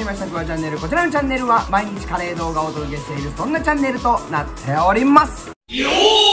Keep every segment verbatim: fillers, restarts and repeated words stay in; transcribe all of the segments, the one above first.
ました、クワチャンネル。こちらのチャンネルは毎日カレー動画をお届けしている、そんなチャンネルとなっております。よー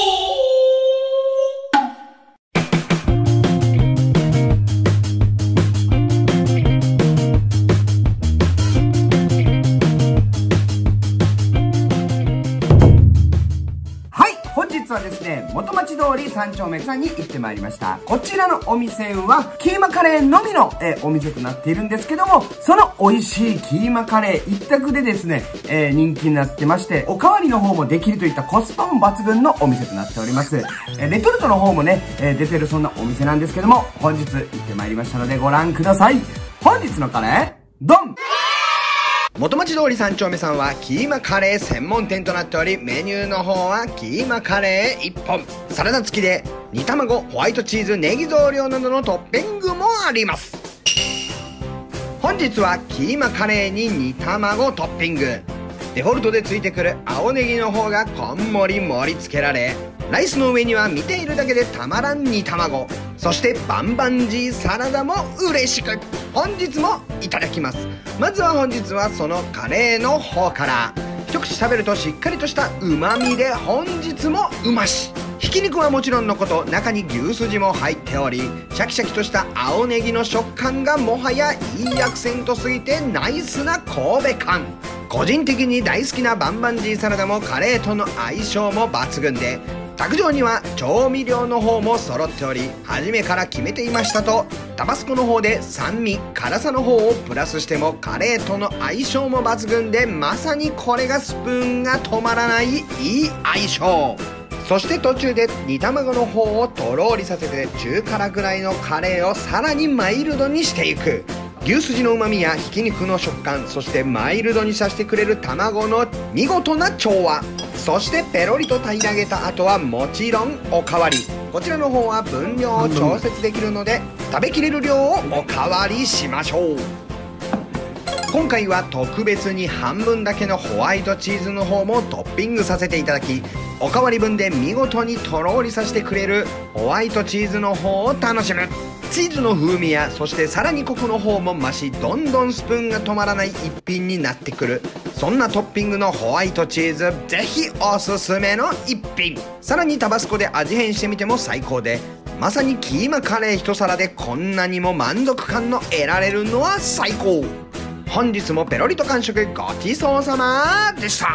はですね、元町通りさん丁目さんに行ってまいりました。こちらのお店はキーマカレーのみのえお店となっているんですけども、その美味しいキーマカレー一択でですね、えー、人気になってまして、おかわりの方もできるといったコスパも抜群のお店となっております。えー、レトルトの方もね、えー、出てるそんなお店なんですけども、本日行ってまいりましたのでご覧ください。本日のカレー、ドン！元町通りさん丁目さんはキーマカレー専門店となっており、メニューの方はキーマカレーいっぽん、サラダ付きで煮卵、ホワイトチーズ、ネギ増量などのトッピングもあります。本日はキーマカレーに煮卵トッピング、デフォルトでついてくる青ネギの方がこんもり盛り付けられ、ライスの上には見ているだけでたまらん煮卵、そしてバンバンジーサラダも嬉しく本日もいただきます。まずは本日はそのカレーの方から。一口食べるとしっかりとしたうまみで本日もうまし。ひき肉はもちろんのこと、中に牛すじも入っており、シャキシャキとした青ネギの食感がもはやいいアクセントすぎてナイスな神戸感。個人的に大好きなバンバンジーサラダもカレーとの相性も抜群で、卓上には調味料の方も揃っており、初めから決めていましたと、タバスコの方で酸味辛さの方をプラスしてもカレーとの相性も抜群で、まさにこれがスプーンが止まらないいい相性。そして途中で煮卵の方をとろーりさせて、中辛ぐらいのカレーをさらにマイルドにしていく。牛すじのうまみやひき肉の食感、そしてマイルドにさせてくれる卵の見事な調和、そしてペロリと平らげた後はもちろんおかわり。こちらの方は分量を調節できるので、食べきれる量をおかわりしましょう。今回は特別に半分だけのホワイトチーズの方もトッピングさせていただき、おかわり分で見事にとろーりさせてくれるホワイトチーズの方を楽しむ。チーズの風味や、そしてさらにコクの方も増し、どんどんスプーンが止まらない一品になってくる、そんなトッピングのホワイトチーズ、ぜひおすすめの一品。さらにタバスコで味変してみても最高で、まさにキーマカレー一皿でこんなにも満足感の得られるのは最高。本日もペロリと完食ごちそうさまでした。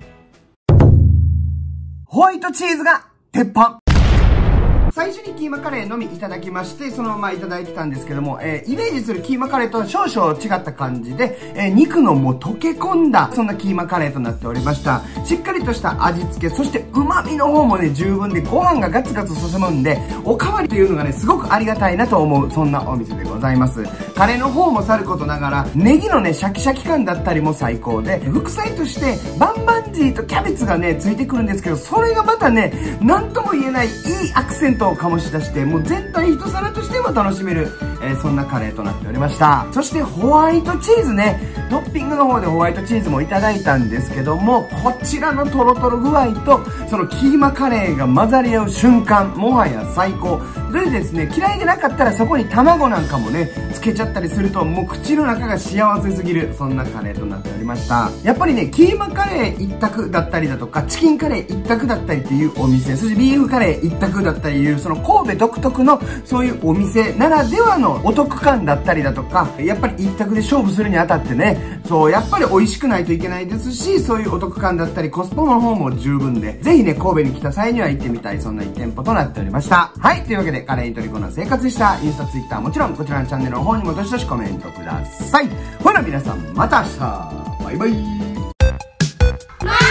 ホワイトチーズが鉄板。最初にキーマカレーのみいただきまして、そのままいただいてたんですけども、えー、イメージするキーマカレーとは少々違った感じで、えー、肉のもう溶け込んだ、そんなキーマカレーとなっておりました。しっかりとした味付け、そして旨味の方もね、十分で、ご飯がガツガツ進むんで、おかわりというのがね、すごくありがたいなと思う、そんなお店でございます。カレーの方もさることながら、ネギのね、シャキシャキ感だったりも最高で、副菜として、バンバンジーとキャベツがね、ついてくるんですけど、それがまたね、なんとも言えないいいアクセントを醸し出して、もう全体一皿としても楽しめる、えー、そんなカレーとなっておりました。そしてホワイトチーズね、トッピングの方でホワイトチーズもいただいたんですけども、こちらのトロトロ具合とそのキーマカレーが混ざり合う瞬間、もはや最高でですね、嫌いでなかったらそこに卵なんかもねつけちゃったりすると、もう口の中が幸せすぎる、そんなカレーとなっておりました。やっぱりね、キーマカレー一択だったりだとか、チキンカレー一択だったりっていうお店、そしてビーフカレー一択だったりいう、その神戸独特のそういうお店ならではのお得感だったりだとか、やっぱり一択で勝負するにあたってね、そうやっぱり美味しくないといけないですし、そういうお得感だったりコスパの方も十分で、ぜひね、神戸に来た際には行ってみたい、そんないち店舗となっておりました。はい、というわけでカレーに虜な生活でした。インスタ、ツイッターもちろんこちらのチャンネルの方にもどしどしコメントください。ほな皆さん、また明日、バイバイ。